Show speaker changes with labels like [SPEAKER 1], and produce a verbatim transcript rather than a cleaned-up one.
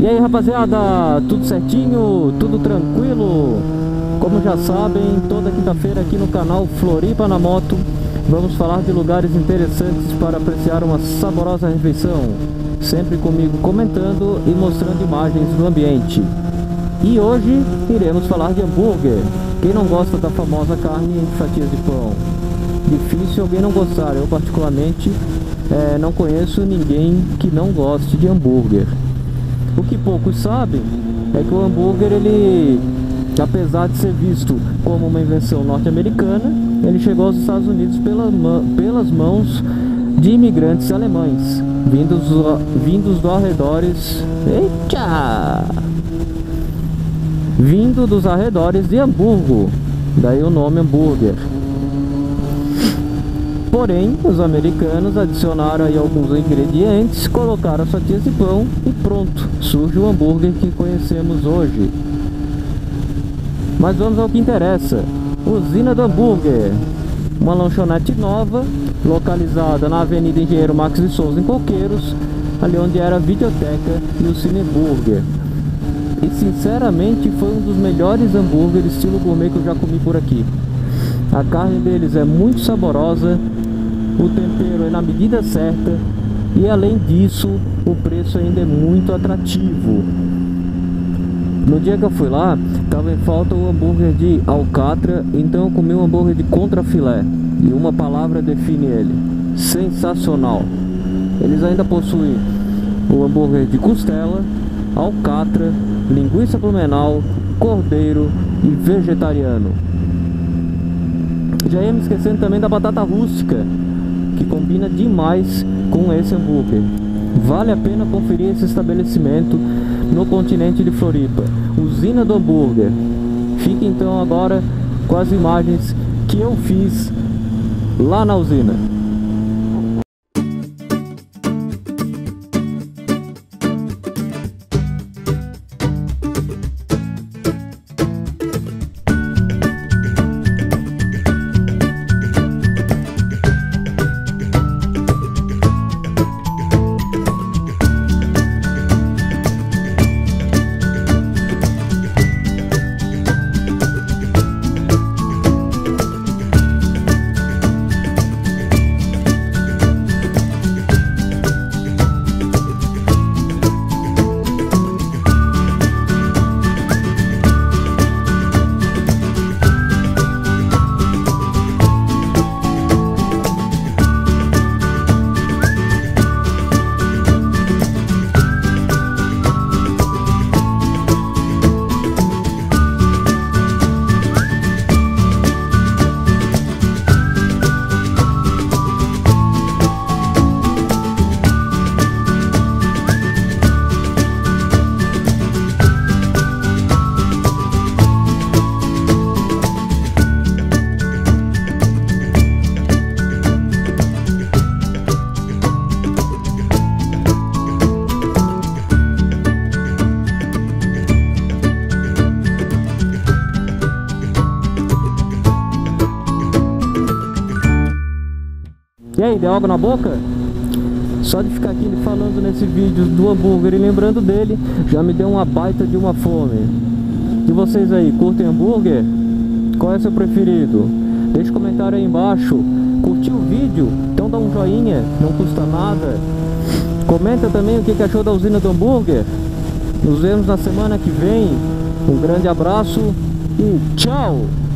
[SPEAKER 1] E aí, rapaziada, tudo certinho, tudo tranquilo? Como já sabem, toda quinta-feira aqui no canal Floripa na Moto vamos falar de lugares interessantes para apreciar uma saborosa refeição, sempre comigo comentando e mostrando imagens do ambiente. E hoje iremos falar de hambúrguer. Quem não gosta da famosa carne em fatias de pão? Difícil alguém não gostar. Eu particularmente é, não conheço ninguém que não goste de hambúrguer. O que poucos sabem é que o hambúrguer, ele, apesar de ser visto como uma invenção norte-americana, ele chegou aos Estados Unidos pela, pelas mãos de imigrantes alemães, vindos, vindos dos arredores... Eita! Vindo dos arredores de Hamburgo, daí o nome hambúrguer. Porém, os americanos adicionaram aí alguns ingredientes, colocaram as fatias de pão e pronto, surge o hambúrguer que conhecemos hoje. Mas vamos ao que interessa. Usina do Hambúrguer, uma lanchonete nova, localizada na Avenida Engenheiro Marques de Souza, em Coqueiros, ali onde era a videoteca e o Cineburger. E sinceramente foi um dos melhores hambúrgueres estilo gourmet que eu já comi por aqui. A carne deles é muito saborosa, o tempero é na medida certa e além disso o preço ainda é muito atrativo. No dia que eu fui lá, estava em falta o hambúrguer de alcatra, então eu comi um hambúrguer de contrafilé e uma palavra define ele: sensacional. Eles ainda possuem o hambúrguer de costela, alcatra, linguiça blumenau, cordeiro e vegetariano. Já ia me esquecendo também da batata rústica, que combina demais com esse hambúrguer. Vale a pena conferir esse estabelecimento no continente de Floripa, Usina do Hambúrguer. Fique então agora com as imagens que eu fiz lá na usina. E aí, deu água na boca? Só de ficar aqui falando nesse vídeo do hambúrguer e lembrando dele, já me deu uma baita de uma fome. E vocês aí, curtem hambúrguer? Qual é seu preferido? Deixa um comentário aí embaixo. Curtiu o vídeo? Então dá um joinha, não custa nada. Comenta também o que achou da usina do hambúrguer. Nos vemos na semana que vem. Um grande abraço e tchau!